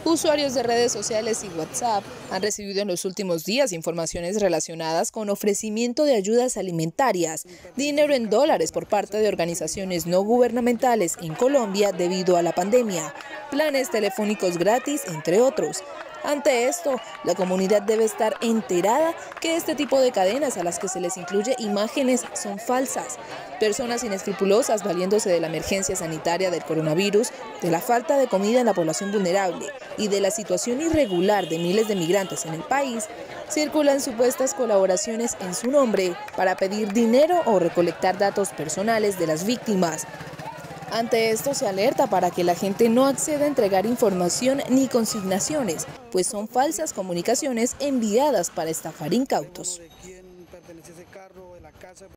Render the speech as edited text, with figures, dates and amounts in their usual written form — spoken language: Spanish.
Usuarios de redes sociales y WhatsApp han recibido en los últimos días informaciones relacionadas con ofrecimiento de ayudas alimentarias, dinero en dólares por parte de organizaciones no gubernamentales en Colombia debido a la pandemia, planes telefónicos gratis, entre otros. Ante esto, la comunidad debe estar enterada que este tipo de cadenas a las que se les incluye imágenes son falsas. Personas inescrupulosas valiéndose de la emergencia sanitaria del coronavirus, de la falta de comida en la población vulnerable y de la situación irregular de miles de migrantes en el país, circulan supuestas colaboraciones en su nombre para pedir dinero o recolectar datos personales de las víctimas. Ante esto se alerta para que la gente no acceda a entregar información ni consignaciones, pues son falsas comunicaciones enviadas para estafar incautos.